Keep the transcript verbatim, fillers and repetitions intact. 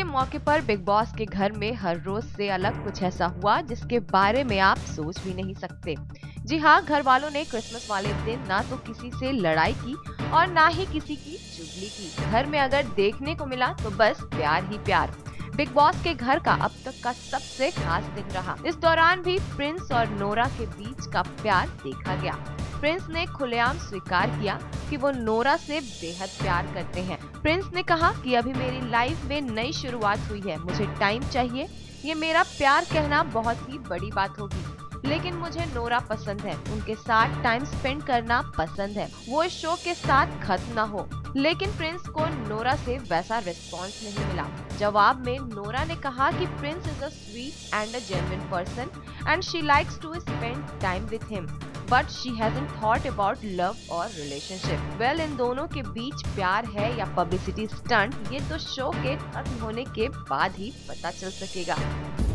मौके पर big boss के घर में हर रोज से अलग कुछ ऐसा हुआ जिसके बारे में आप सोच भी नहीं सकते। जी हाँ, घर वालों ने क्रिसमस वाले दिन ना तो किसी से लड़ाई की और ना ही किसी की चुगली की। घर में अगर देखने को मिला तो बस प्यार ही प्यार। बिग बॉस के घर का अब तक का सबसे खास दिन रहा। इस दौरान भी प्रिंस और नोरा के बीच का प्यार देखा गया। प्रिंस ने खुलेआम स्वीकार किया कि वो नोरा से बेहद प्यार करते हैं। प्रिंस ने कहा कि अभी मेरी लाइफ में नई शुरुआत हुई है, मुझे टाइम चाहिए। ये मेरा प्यार कहना बहुत ही बड़ी बात होगी, लेकिन मुझे नोरा पसंद है, उनके साथ टाइम स्पेंड करना पसंद है। वो इस शो के साथ खत्म ना हो। लेकिन प्रिंस को नोरा से वैसा रिस्पॉन्स नहीं मिला। जवाब में नोरा ने कहा कि Prince is a sweet and a genuine person and she likes to spend time with him, but she hasn't thought about love और रिलेशनशिप। वेल, इन दोनों के बीच प्यार है या पब्लिसिटी स्टंट, ये तो शो के खत्म होने के बाद ही पता चल सकेगा।